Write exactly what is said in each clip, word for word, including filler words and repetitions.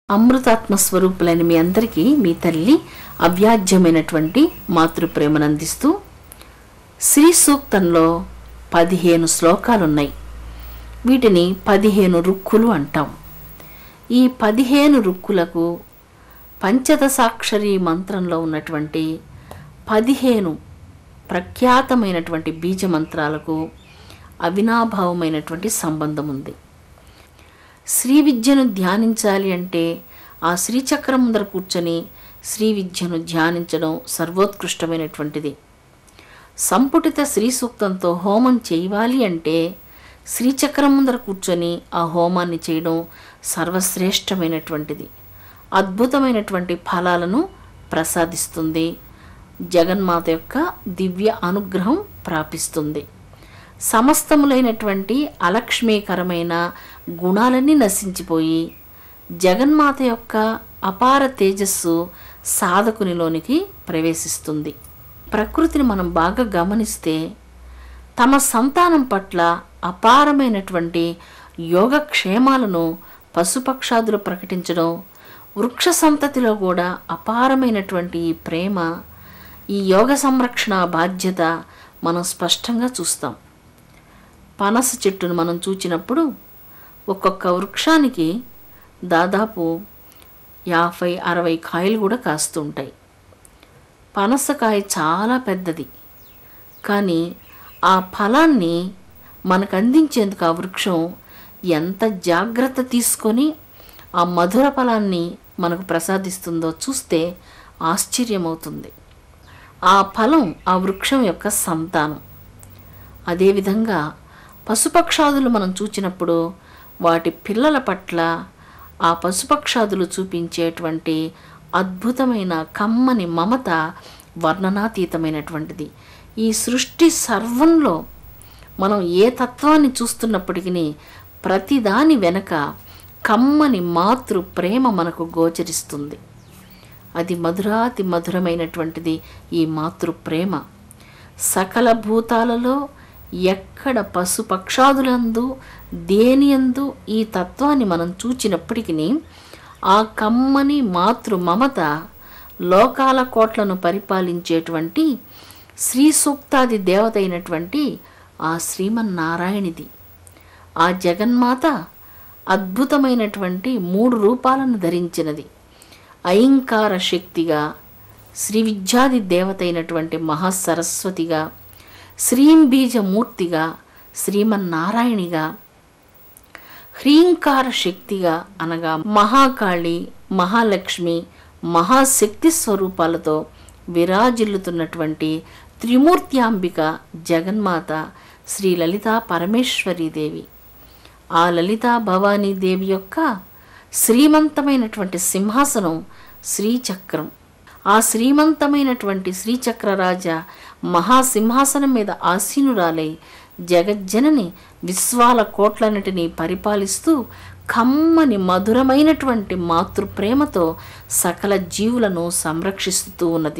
అమృతాత్మ స్వరూపులైన మీ అందరికీ మీ తల్లి అవ్యాజ్యమైనటువంటి మాతృప్రేమను అందిస్తూ శ్రీ సూక్తంలో పదిహేను శ్లోకాలున్నాయి. వీటిని పదిహేను రుక్కులు అంటాం. ఈ పదిహేను రుక్కులకు పంచదశాక్షరి మంత్రంలో ఉన్నటువంటి పదిహేను ప్రఖ్యాతమైనటువంటి బీజ మంత్రాలకు అవినాభావమైనటువంటి సంబంధం ఉంది. శ్రీ విద్యను ధ్యానించాలి అంటే ఆ శ్రీచక్రం ముందర కూర్చొని శ్రీ విద్యను ధ్యానించడం సర్వోత్కృష్టమైనటువంటిది. సంపుటిత శ్రీ సూక్తంతో హోమం చేయాలి అంటే శ్రీచక్రం ముందర కూర్చొని ఆ హోమాన్ని చేయడం సర్వశ్రేష్టమైనటువంటిది. అద్భుతమైనటువంటి ఫలాలను ప్రసాదిస్తుంది. జగన్మాత యొక్క దివ్య అనుగ్రహం ప్రాపిస్తుంది. సమస్తములైనటువంటి అలక్ష్మీకరమైన గుణాలన్నీ నశించిపోయి జగన్మాత యొక్క అపార తేజస్సు సాధకునిలోనికి ప్రవేశిస్తుంది. ప్రకృతిని మనం బాగా గమనిస్తే తమ సంతానం పట్ల అపారమైనటువంటి యోగక్షేమాలను పశుపక్షాదులు ప్రకటించడం, వృక్ష సంతతిలో కూడా అపారమైనటువంటి ఈ ప్రేమ, ఈ యోగ సంరక్షణ బాధ్యత మనం స్పష్టంగా చూస్తాం. పనస చెట్టును మనం చూచినప్పుడు ఒక్కొక్క వృక్షానికి దాదాపు యాభై అరవై కాయలు కూడా కాస్తూ ఉంటాయి. పనసకాయ చాలా పెద్దది, కానీ ఆ ఫలాన్ని మనకు అందించేందుకు ఆ వృక్షం ఎంత జాగ్రత్త తీసుకొని ఆ మధుర ఫలాన్ని మనకు ప్రసాదిస్తుందో చూస్తే ఆశ్చర్యమవుతుంది. ఆ ఫలం ఆ వృక్షం యొక్క సంతానం. అదేవిధంగా పశుపక్షాదులు మనం చూచినప్పుడు వాటి పిల్లల పట్ల ఆ పశుపక్షాదులు చూపించేటువంటి అద్భుతమైన కమ్మని మమత వర్ణనాతీతమైనటువంటిది. ఈ సృష్టి సర్వంలో మనం ఏ తత్వాన్ని చూస్తున్నప్పటికీ ప్రతిదాని వెనక కమ్మని మాతృ ప్రేమ మనకు గోచరిస్తుంది. అది మధురాతి మధురమైనటువంటిది ఈ మాతృ ప్రేమ. సకల భూతాలలో ఎక్కడ పశుపక్షాదులందు దేనియందు ఈ తత్వాన్ని మనం చూచినప్పటికీ ఆ కమ్మని మాతృ మమత లోకాల కోట్లను పరిపాలించేటువంటి శ్రీ సూక్తాది దేవత అయినటువంటి ఆ శ్రీమన్నారాయణిది. ఆ జగన్మాత అద్భుతమైనటువంటి మూడు రూపాలను ధరించినది. ఐంకార శక్తిగా, శ్రీ విద్యాది దేవత అయినటువంటి మహాసరస్వతిగా, శ్రీంబీజమూర్తిగా, శ్రీమన్నారాయణిగా, హ్రీంకార శక్తిగా అనగా మహాకాళి, మహాలక్ష్మి, మహాశక్తి స్వరూపాలతో విరాజిల్లుతున్నటువంటి త్రిమూర్త్యాంబిక జగన్మాత శ్రీ లలితా పరమేశ్వరీదేవి. ఆ లలితా భవానీదేవి యొక్క శ్రీమంతమైనటువంటి సింహాసనం శ్రీచక్రం. ఆ శ్రీమంతమైనటువంటి శ్రీచక్రరాజ మహాసింహాసనం మీద ఆసీనురాలై జగజ్జనని విశ్వాల కోట్లన్నిటినీ పరిపాలిస్తూ కమ్మని మధురమైనటువంటి మాతృప్రేమతో సకల జీవులను సంరక్షిస్తూ ఉన్నది.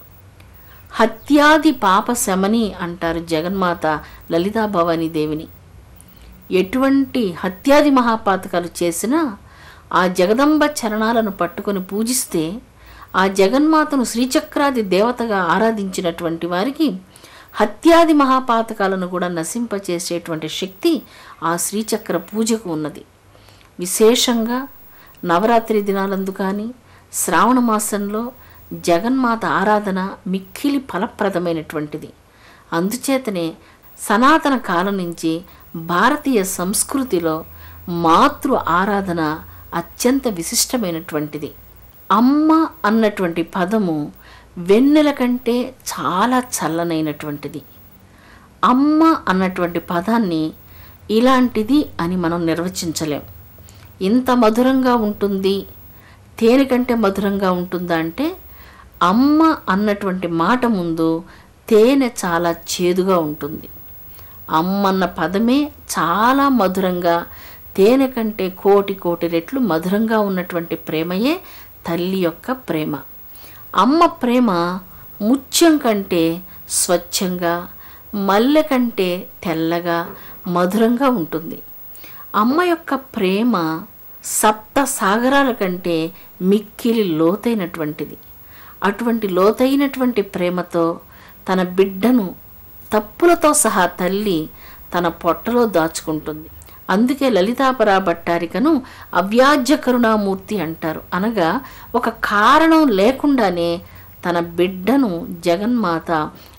హత్యాది పాప శమని అంటారు జగన్మాత లలితా భవానీదేవిని. ఎటువంటి హత్యాది మహాపాతకాలు చేసినా ఆ జగదంబ చరణాలను పట్టుకొని పూజిస్తే ఆ జగన్మాతను శ్రీచక్రాది దేవతగా ఆరాధించినటువంటి వారికి హత్యాది మహాపాతకాలను కూడా నశింపచేసేటువంటి శక్తి ఆ శ్రీచక్ర పూజకు ఉన్నది. విశేషంగా నవరాత్రి దినాలందు కానీ శ్రావణ మాసంలో జగన్మాత ఆరాధన మిక్కిలి ఫలప్రదమైనటువంటిది. అందుచేతనే సనాతన కాలం నుంచి భారతీయ సంస్కృతిలో మాతృ ఆరాధన అత్యంత విశిష్టమైనటువంటిది. అమ్మ అన్నటువంటి పదము వెన్నెల కంటే చాలా చల్లనైనటువంటిది. అమ్మ అన్నటువంటి పదాన్ని ఇలాంటిది అని మనం నిర్వచించలేం. ఇంత మధురంగా ఉంటుంది, తేనె కంటే మధురంగా ఉంటుందా అంటే అమ్మ అన్నటువంటి మాట ముందు తేనె చాలా చేదుగా ఉంటుంది. అమ్మన్న పదమే చాలా మధురంగా, తేనె కంటే కోటి కోటి రెట్లు మధురంగా ఉన్నటువంటి ప్రేమయే తల్లి యొక్క ప్రేమ. అమ్మ ప్రేమ ముత్యం కంటే స్వచ్ఛంగా, మల్లె కంటే తెల్లగా, మధురంగా ఉంటుంది. అమ్మ యొక్క ప్రేమ సప్త సాగరాల కంటే మిక్కిలి లోతైనటువంటిది. అటువంటి లోతైనటువంటి ప్రేమతో తన బిడ్డను తప్పులతో సహా తల్లి తన పొట్టలో దాచుకుంటుంది. అందుకే లలితాపరా భట్టారికను అవ్యాజ్య కరుణామూర్తి అంటారు. అనగా ఒక కారణం లేకుండానే తన బిడ్డను జగన్మాత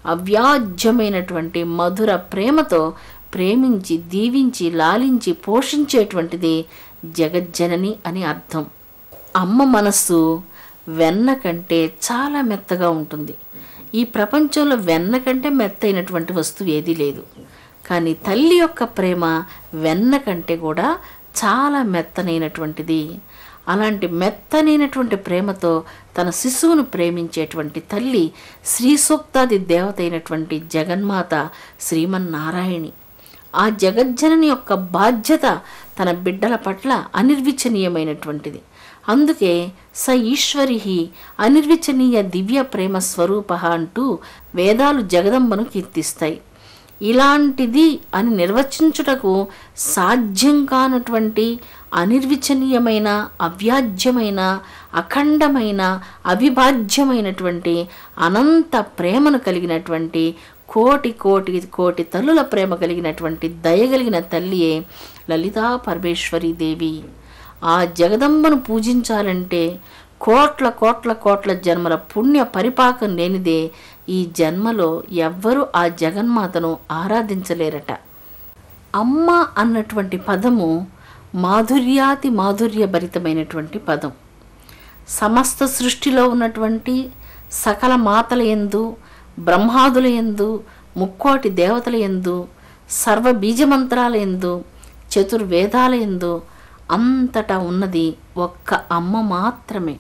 అవ్యాజ్యమైనటువంటి మధుర ప్రేమతో ప్రేమించి దీవించి లాలించి పోషించేటువంటిది జగజ్జనని అని అర్థం. అమ్మ మనస్సు వెన్న కంటే చాలా మెత్తగా ఉంటుంది. ఈ ప్రపంచంలో వెన్న కంటే మెత్తైనటువంటి వస్తువు ఏదీ లేదు. కానీ తల్లి యొక్క ప్రేమ వెన్న కంటే కూడా చాలా మెత్తనైనటువంటిది. అలాంటి మెత్తనైనటువంటి ప్రేమతో తన శిశువును ప్రేమించేటువంటి తల్లి శ్రీ సూక్తాది దేవత అయినటువంటి జగన్మాత శ్రీమన్నారాయణి. ఆ జగజ్జనని యొక్క బాధ్యత తన బిడ్డల పట్ల అనిర్వచనీయమైనటువంటిది. అందుకే స ఈశ్వరి అనిర్వచనీయ దివ్య ప్రేమ స్వరూప అంటూ వేదాలు జగదంబను కీర్తిస్తాయి. ఇలాంటిది అని నిర్వచించుటకు సాధ్యం కానటువంటి అనిర్వచనీయమైన అవ్యాజ్యమైన అఖండమైన అవిభాజ్యమైనటువంటి అనంత ప్రేమను కలిగినటువంటి కోటి కోటి కోటి తల్లుల ప్రేమ కలిగినటువంటి దయగలిగిన తల్లియే లలితా పరమేశ్వరీ దేవి. ఆ జగదంబను పూజించాలంటే కోట్ల కోట్ల కోట్ల జన్మల పుణ్య పరిపాకం లేనిదే ఈ జన్మలో ఎవ్వరూ ఆ జగన్మాతను ఆరాధించలేరట. అమ్మ అన్నటువంటి పదము మాధుర్యాతి మాధుర్య భరితమైనటువంటి పదం. సమస్త సృష్టిలో ఉన్నటువంటి సకల మాతల యందు, బ్రహ్మాదుల యందు, ముక్కోటి దేవతల యందు, సర్వ బీజమంత్రాల యందు, చతుర్వేదాల యందు అంతటా ఉన్నది ఒక్క అమ్మ మాత్రమే.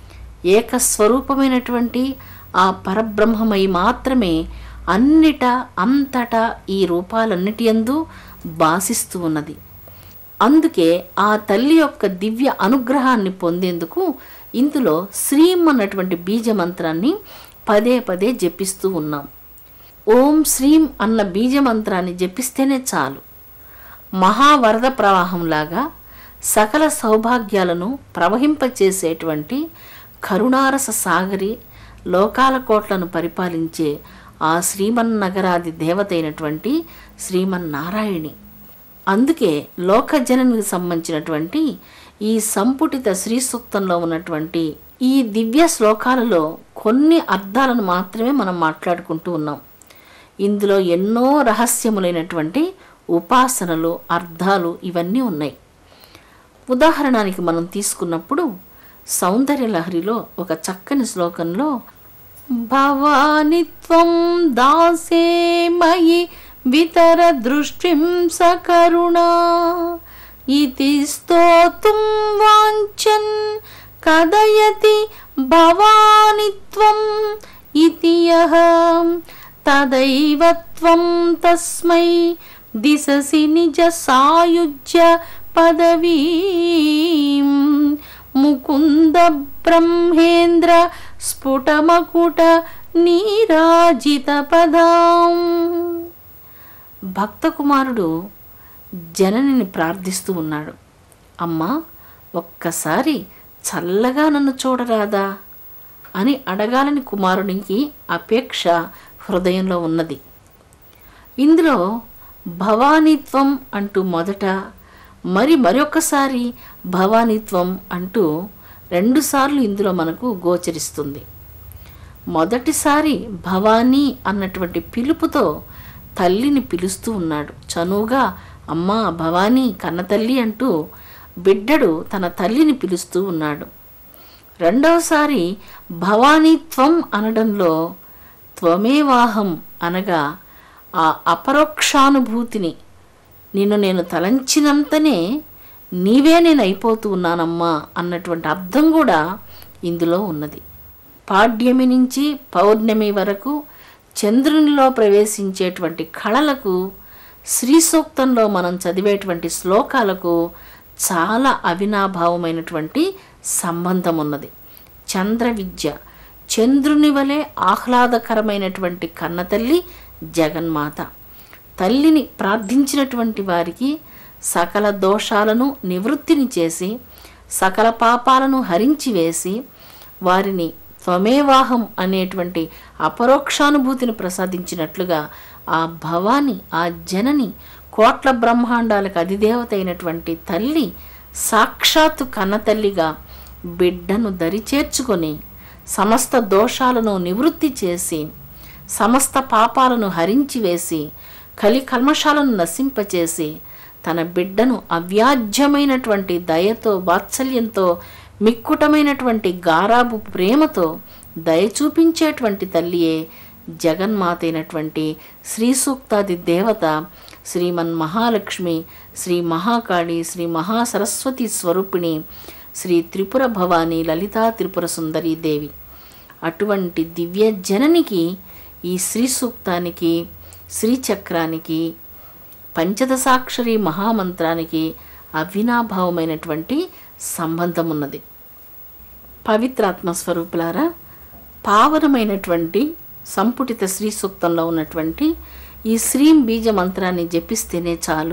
ఏకస్వరూపమైనటువంటి ఆ పరబ్రహ్మమై మాత్రమే అన్నిటా అంతటా ఈ రూపాలన్నిటి యందు భాసిస్తూ ఉన్నది. అందుకే ఆ తల్లి యొక్క దివ్య అనుగ్రహాన్ని పొందేందుకు ఇందులో శ్రీం అన్నటువంటి బీజమంత్రాన్ని పదే పదే జపిస్తూ ఉన్నాం. ఓం శ్రీం అన్న బీజమంత్రాన్ని జపిస్తేనే చాలు. మహావరద ప్రవాహంలాగా సకల సౌభాగ్యాలను ప్రవహింపచేసేటువంటి కరుణారస సాగరి లోకాల కోట్లను పరిపాలించే ఆ శ్రీమన్నగరాది దేవత అయినటువంటి శ్రీమన్నారాయణి. అందుకే లోకజననికి సంబంధించినటువంటి ఈ సంపుటిత శ్రీ సూక్తంలో ఉన్నటువంటి ఈ దివ్య శ్లోకాలలో కొన్ని అర్థాలను మాత్రమే మనం మాట్లాడుకుంటూ ఉన్నాం. ఇందులో ఎన్నో రహస్యములైనటువంటి ఉపాసనలు, అర్థాలు ఇవన్నీ ఉన్నాయి. ఉదాహరణకి మనం తీసుకున్నప్పుడు సౌందర్యలహరిలో ఒక చక్కని శ్లోకంలో భవానిత్వం దాసే మయి వితర దృష్టిం సకరుణా ఇతి స్తోతుం వాంఛన్ కదయతి భవానిత్వం ఇతి యః తదైవ త్వం తస్మై దిశసి నిజ సాయుజ్య పదవీం ముకుంద బ్రహ్మేంద్ర స్ఫుటమకుట నీరాజిత పదాం. భక్త కుమారుడు జననిని ప్రార్థిస్తూ ఉన్నాడు. అమ్మా, ఒక్కసారి చల్లగా నన్ను చూడరాదా అని అడగాలని కుమారునికి అపేక్ష హృదయంలో ఉన్నది. ఇందులో భవానీత్వం అంటూ మొదట, మరి మరొకసారి భవానీత్వం అంటూ రెండుసార్లు ఇందులో మనకు గోచరిస్తుంది. మొదటిసారి భవానీ అన్నటువంటి పిలుపుతో తల్లిని పిలుస్తూ ఉన్నాడు. చనువుగా అమ్మా భవానీ కన్నతల్లి అంటూ బిడ్డడు తన తల్లిని పిలుస్తూ ఉన్నాడు. రెండవసారి భవానీత్వం అనడంలో త్వమేవాహం అనగా ఆ అపరోక్షానుభూతిని, నిన్ను నేను తలంచినంతనే నీవే నేను అయిపోతూ ఉన్నానమ్మా అన్నటువంటి అర్థం కూడా ఇందులో ఉన్నది. పాడ్యమి నుంచి పౌర్ణమి వరకు చంద్రునిలో ప్రవేశించేటువంటి కళలకు శ్రీ సూక్తంలో మనం చదివేటువంటి శ్లోకాలకు చాలా అవినాభావమైనటువంటి సంబంధం ఉన్నది. చంద్ర విద్య, చంద్రుని వలె ఆహ్లాదకరమైనటువంటి కన్నతల్లి జగన్మాత. తల్లిని ప్రార్థించినటువంటి వారికి సకల దోషాలను నివృత్తిని చేసి సకల పాపాలను హరించి వేసి వారిని త్వమేవాహం అనేటువంటి అపరోక్షానుభూతిని ప్రసాదించినట్లుగా ఆ భవాని, ఆ జనని, కోట్ల బ్రహ్మాండాలకు అధిదేవత అయినటువంటి తల్లి సాక్షాత్తు కన్నతల్లిగా బిడ్డను దరిచేర్చుకొని సమస్త దోషాలను నివృత్తి చేసి సమస్త పాపాలను హరించి వేసి కలి కల్మషాలను నశింపచేసి తన బిడ్డను అవ్యాజ్యమైనటువంటి దయతో, వాత్సల్యంతో, మిక్కుటమైనటువంటి గారాబు ప్రేమతో దయ చూపించేటువంటి తల్లియే జగన్మాత అయినటువంటి శ్రీ సూక్తాది దేవత శ్రీమన్ మహాలక్ష్మి, శ్రీ మహాకాళి, శ్రీ మహాసరస్వతి స్వరూపిణి, శ్రీ త్రిపుర భవాని లలితా త్రిపుర సుందరీ దేవి. అటువంటి దివ్య జననికి ఈ శ్రీ సూక్తానికి, శ్రీచక్రానికి, పంచదశాక్షరి మహామంత్రానికి అవినాభావమైనటువంటి సంబంధం ఉన్నది. పవిత్రాత్మ స్వరూపులారా, పావనమైనటువంటి సంపుటిత శ్రీ సూక్తంలో ఉన్నటువంటి ఈ శ్రీం బీజ మంత్రాన్ని జపిస్తేనే చాలు,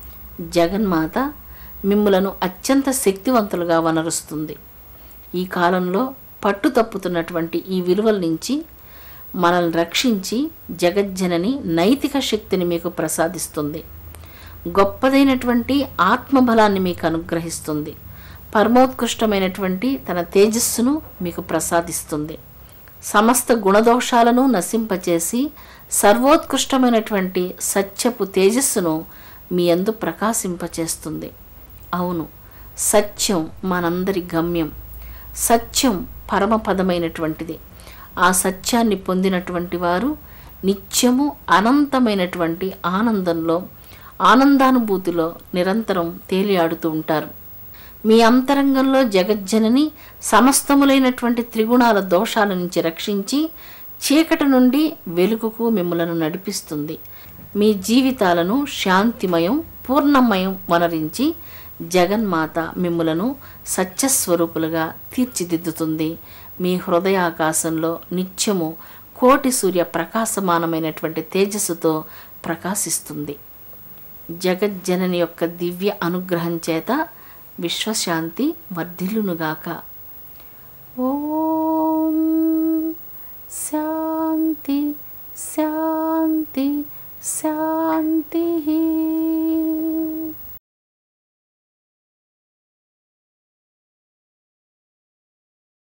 జగన్మాత మిమ్ములను అత్యంత శక్తివంతులుగా వనరుస్తుంది. ఈ కాలంలో పట్టు తప్పుతున్నటువంటి ఈ విలువల నుంచి మనల్ని రక్షించి జగజ్జనని నైతిక శక్తిని మీకు ప్రసాదిస్తుంది. గొప్పదైనటువంటి ఆత్మబలాన్ని మీకు అనుగ్రహిస్తుంది. పరమోత్కృష్టమైనటువంటి తన తేజస్సును మీకు ప్రసాదిస్తుంది. సమస్త గుణదోషాలను నశింపచేసి సర్వోత్కృష్టమైనటువంటి సత్యపు తేజస్సును మీ యందు ప్రకాశింపచేస్తుంది. అవును, సత్యం మనందరి గమ్యం. సత్యం పరమపదమైనటువంటిది. ఆ సత్యాన్ని పొందినటువంటి వారు నిత్యము అనంతమైనటువంటి ఆనందంలో, ఆనందానుభూతిలో నిరంతరం తేలియాడుతూ ఉంటారు. మీ అంతరంగంలో జగజ్జనని సమస్తములైనటువంటి త్రిగుణాల దోషాల నుంచి రక్షించి చీకటి నుండి వెలుగుకు మిమ్మలను నడిపిస్తుంది. మీ జీవితాలను శాంతిమయం, పూర్ణమయం వనరించి జగన్మాత మిమ్ములను సత్యస్వరూపులుగా తీర్చిదిద్దుతుంది. మీ హృదయాకాశంలో నిత్యము కోటి సూర్య ప్రకాశమానమైనటువంటి తేజస్సుతో ప్రకాశిస్తుంది. జగజ్జనని యొక్క దివ్య అనుగ్రహం చేత విశ్వశాంతి వర్ధిల్లునుగాక. ఓం శాంతి శాంతి శాంతి.